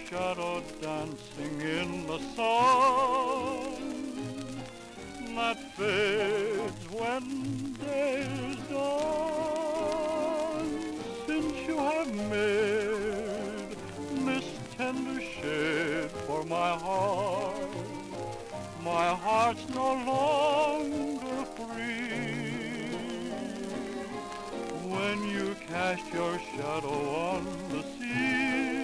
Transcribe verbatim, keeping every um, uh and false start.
shadow dancing in the sun that fades when day is done. Since you have made this tender shade for my heart, my heart's no longer free. When you cast your shadow on the sea,